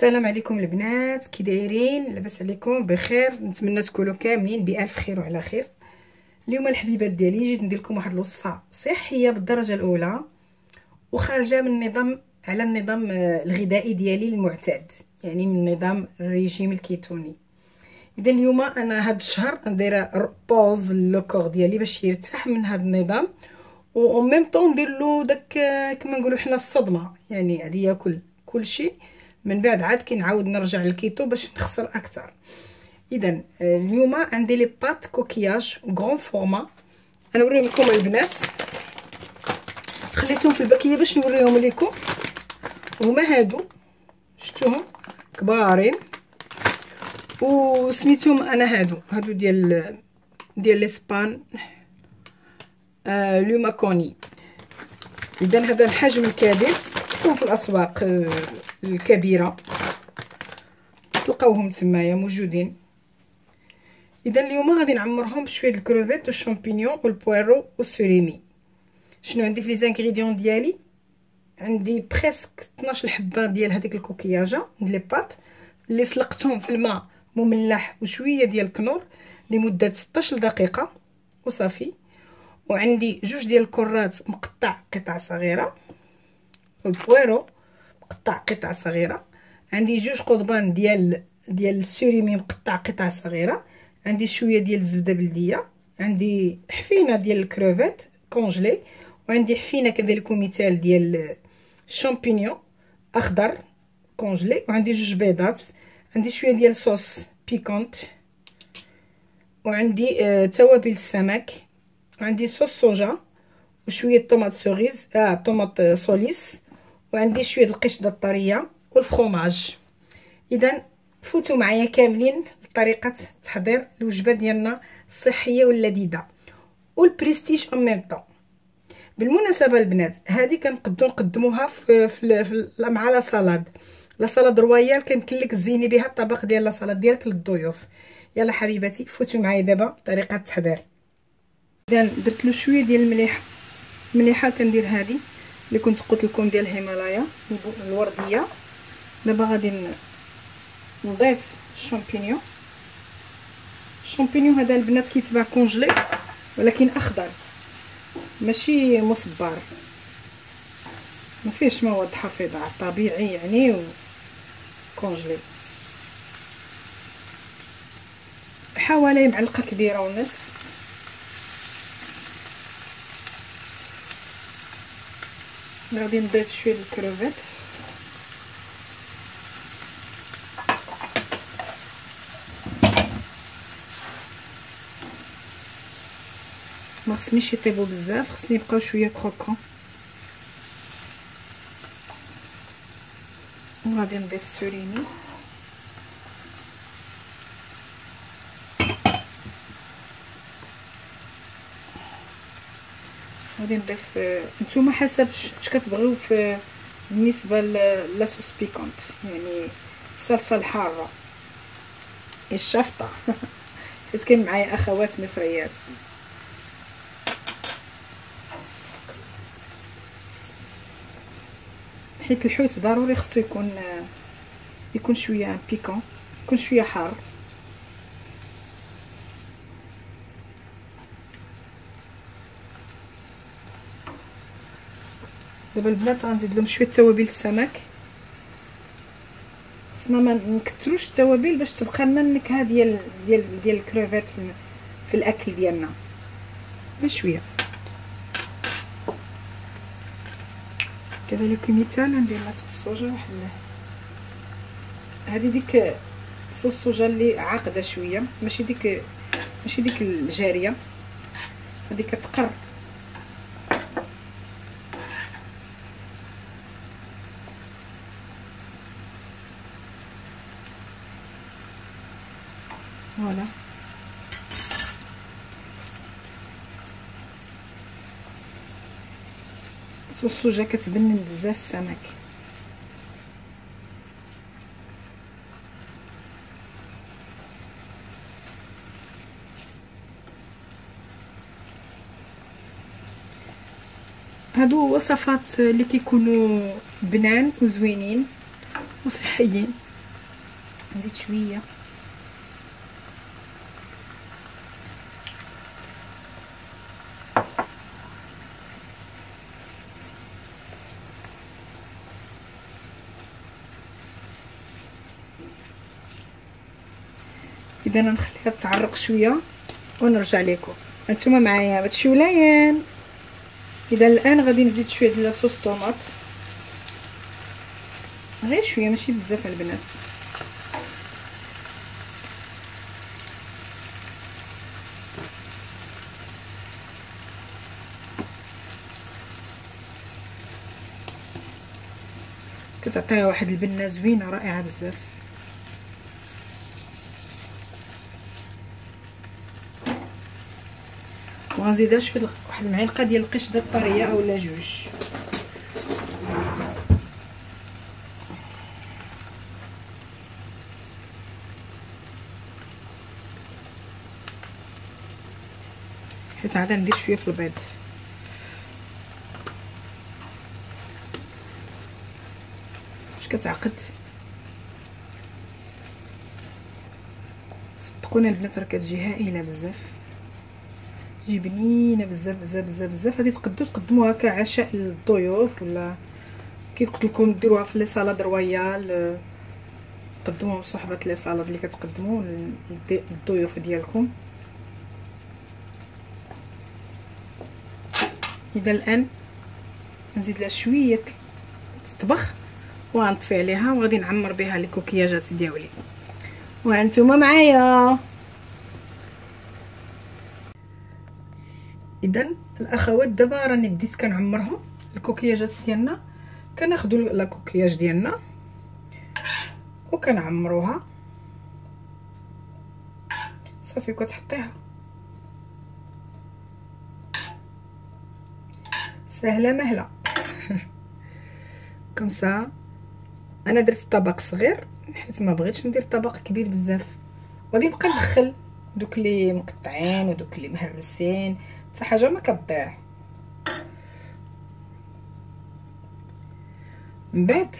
السلام عليكم البنات، كي دايرين؟ لاباس عليكم بخير؟ نتمنى تكونوا كاملين بالف خير وعلى خير. اليوم الحبيبات ديالي جيت ندير لكم واحد الوصفه صحيه بالدرجه الاولى وخارجه من النظام على النظام الغذائي ديالي المعتاد، يعني من نظام الريجيم الكيتوني. اذا اليوم انا هاد الشهر ندير بوز لو كور ديالي باش يرتاح من هاد النظام، و ميم طون ندير له داك كما نقولوا حنا الصدمه، يعني غادي ياكل كلشي من بعد عاد كنعاود نرجع للكيتو باش نخسر اكثر. اذا اليوم عندي لي بات كوكياج غران فورما، انا نوريهم لكم البنات، خليتهم في الباكيه باش نوريهم لكم. هما هادو شفتوهم كبارين وسميتهم انا هادو ديال لاسبان لو ماكوني. اذا هذا الحجم الكبير تلقاوه في الاسواق الكبيره، تلقاوهم تمايا موجودين. اذا اليوم غادي نعمرهم بشويه الكروفيت والشامبينيون والبويرو والسوريمي. شنو عندي في لي زانغريديون ديالي؟ عندي بريسك 12 حبه ديال هذيك الكوكياجه ديال لي بات اللي سلقتهم في الماء مملح وشويه ديال الكنور لمده 16 دقيقه وصافي. وعندي جوج ديال الكرات مقطع قطع صغيره، والبويرو مقطع قطع صغيره. عندي جوج قضبان ديال السوريمي مقطع قطع صغيره. عندي شويه ديال الزبده بلديه. عندي حفينه ديال الكروفيت كونجلي، وعندي حفينه كذلك مثال ديال الشامبينيون اخضر كونجلي، وعندي جوج بيضات. عندي شويه ديال صوص بيكونت، وعندي توابل السمك، وعندي صوص صوجا وشويه طوماط سوريز طوماط سوليس، وعندي شويه القشطه الطريه والفرomاج. اذا فوتوا معايا كاملين طريقه تحضير الوجبه ديالنا الصحيه واللذيذه والبريستيج ان ميم طون. بالمناسبه البنات، هذه كنقدروا نقدموها مع لا سالاد، لا سالاد رويال، كيمكن لك تزيني بها الطبق ديال لا سالاد ديالك للضيوف. يلا حبيباتي فوتوا معايا دابا طريقه التحضير. اذا درت له شويه ديال المليحه كندير هذه اللي كنت قلت لكم ديال الهيمالايا الورديه. دابا غادي نضيف الشامبينيون. الشامبينيون هذا البنات كيتباع كونجلي ولكن اخضر ماشي مصبر، ما فيهش مواد حافظه، طبيعي يعني كونجلي. حوالي معلقه كبيره ونصف. غادي نضيف شويه الكروفيت، ما خصنيش يطيبوا بزاف، خصني يبقاو شويه كروكون. وغادي نضيف السوريمي، غادي نضيف نتوما حسب اش كتبغيو في بالنسبه لاصوص بيكونت، يعني الصلصه الحاره الشفطه حيت كاين معايا اخوات مصريات. حيت الحوت ضروري خصو يكون شويه بيكون، يكون شويه حار. دابا البنات غنزيد لهم شويه توابل السمك، خصنا ما نكثروش التوابل باش تبقى لنا النكهه ديال الكروفيت في الاكل ديالنا، بشويه. كذلك مثال ندير صوص الصوجا، واحد هذه ديك صوص الصوجا اللي عاقده شويه، ماشي ديك الجاريه، هذه كتقر. فوالا صوص الصوجا كتبنن بزاف السمك. هادو وصفات اللي كيكونوا بنان وزوينين وصحيين. نزيد شويه. اذا نخليها تعرق شويه ونرجع لكم. هانتوما معايا هادشي ولايان. اذا الان غادي نزيد شويه ديال لاصوص طوماط، غير شويه ماشي بزاف البنات. كتعطيها واحد البنه زوينه رائعه بزاف. وغنزيدها شويه واحد المعلقه ديال القشده الطريه اولا جوج. حيت عاد ندير شويه في البيض. واش كتعقد؟ صدقوني البنات راه كتجي هائله بزاف، تجي بنينه بزاف بزاف بزاف بزاف. هادي تقدموها كعشاء للضيوف، ولا كي قلت لكم ديروها في لي صالاد رويال، تقدموها صحبه لي صالاد اللي كتقدموا للضيوف ديالكم. اذا الان نزيد لها شويه تطبخ وغنطفي عليها، وغادي نعمر بها الكوكياجات ديالي. وانتم معايا. اذا الاخوات دابا راني بديت كنعمرهم الكوكياجات ديالنا. كناخذوا لا كوكياج ديالنا وكنعمروها صافي، كتحطيها سهله مهله. كمسا انا درت طبق صغير حيت ما بغيتش ندير طبق كبير بزاف. غادي نبقى ندخل دوك اللي مقطعين ودوك اللي مهرسين، حتى حاجه ما كتضيع. من بعد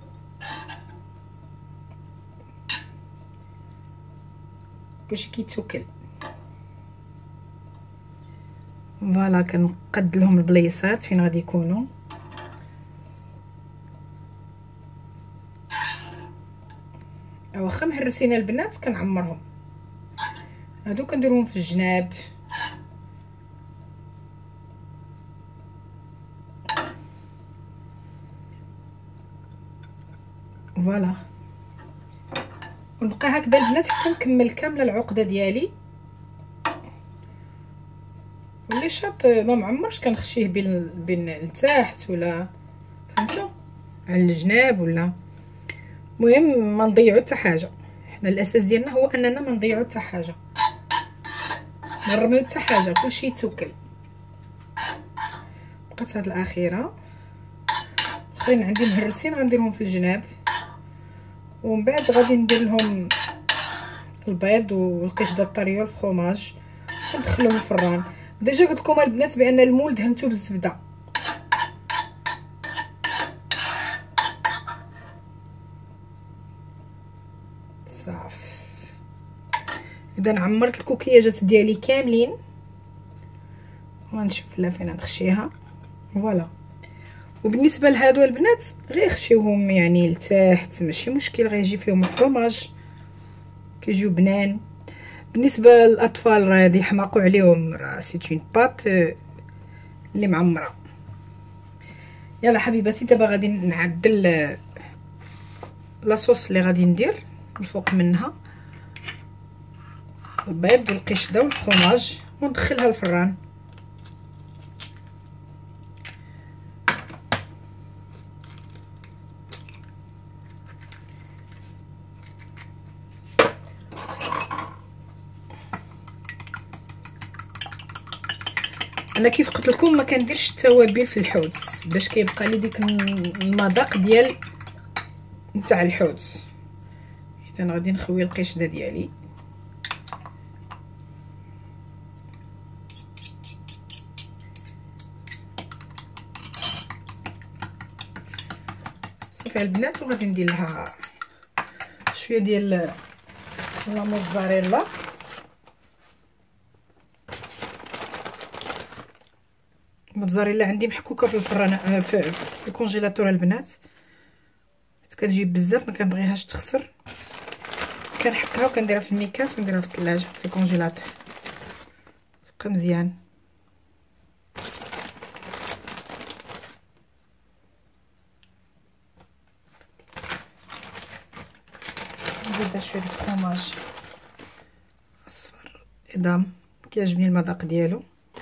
كلشي كيتوكل. فوالا كنقد لهم البليصات فين غادي يكونوا. واخا مهرسين البنات كنعمرهم، هادو كنديرهم في الجناب. فوالا ونبقى هكذا البنات حتى نكمل كامله العقده ديالي. واللي شاط ما معمرش كنخشيه بين لتحت ولا فهمتوا على الجناب ولا. المهم ما نضيعوا حتى حاجه. حنا الاساس ديالنا هو اننا ما نضيعوا حتى حاجه، ما نرميو حتى حاجه، كلشي يتوكل. بقات هاد الاخيره. الاخرين عندي مهرسين غنديرهم في الجناب، ومن بعد غادي ندير لهم البيض والقشده الطريه والفرماج وندخلهم الفران. ديجا قلت لكم البنات بان المول دهنتو بالزبده. صافي اذا عمرت الكوكياجات ديالي كاملين، غنشوف لا فين نخشيها. فوالا. وبالنسبه لهادو البنات غير خشيوهم يعني لتحت ماشي مشكل، غيجي فيهم الفرماج كيجيو بنان. بالنسبه للاطفال راه غادي يحماقوا عليهم، راه سيت اون بات اللي معمره. يلا حبيباتي دابا غادي نعدل لاصوص اللي غادي ندير الفوق منها البيض والقشده والفرماج وندخلها الفران. انا كيف قلت لكم ما كنديرش التوابل في الحوت باش كيبقى لي ديك المذاق ديال نتاع الحوت. اذا غادي نخوي القشده ديالي. صافي البنات وغادي ندير لها شويه ديال لا موتزاريلا، الموتزاريلا عندي محكوكه في الفران في الكونجيلاتور البنات، حيت كتجيب بزاف ما كنبغيهاش تخسر، كنحكها وكنديرها في الميكاس ونديرها في الثلاجه في الكونجيلاتور تبقى مزيان. نزيد شويه د الفرomاج اصفر ادام، كيعجبني المذاق ديالو.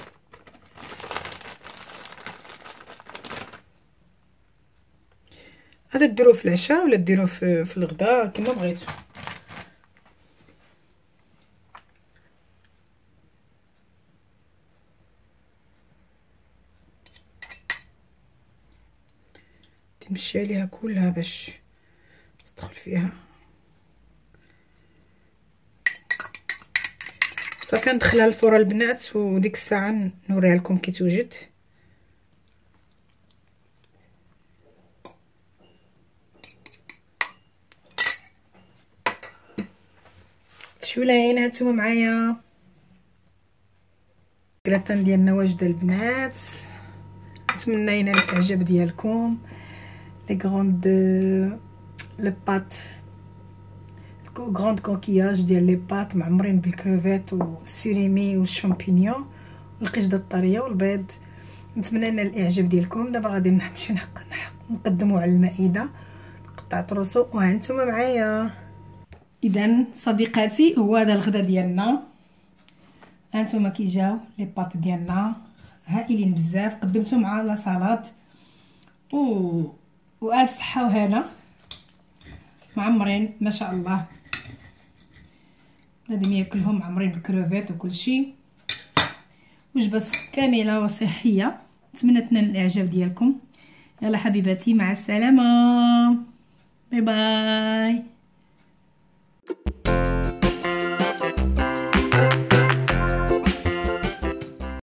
هذا ديروه في العشاء ولا ديروه في الغداء كما بغيتو. تمشي عليها كلها باش تدخل فيها. صافي ندخلها الفرن البنات، وديك الساعه نوريها لكم كي توجد. شولاين هانتوما معايا الكراتان ديالنا واجده البنات، نتمنى ينال الاعجاب ديالكم. لي غروند لي بات غروند كوكياج ديال لي بات معمرين بالكروفيت والسيريمي والشامبينيون والقشده الطريه والبيض. نتمنى ينال الاعجاب ديالكم. دابا غادي نمشي نقدموا على المائده قطع طروسو وهانتوما معايا. اذا صديقاتي هو هذا الغدا ديالنا، هانتوما كي جاو لي بات ديالنا هائلين بزاف، قدمتو مع لا سالاد والف صحه وهنا، معمرين ما شاء الله، بنادم ياكلهم معمرين بالكروفيت وكل شيء. وجبه كامله وصحيه، نتمنى تنال الاعجاب ديالكم. يلا حبيباتي مع السلامه، باي باي.